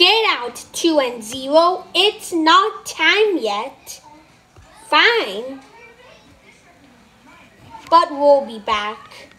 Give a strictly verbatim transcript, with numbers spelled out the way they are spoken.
Get out, two and zero. It's not time yet. Fine. But we'll be back.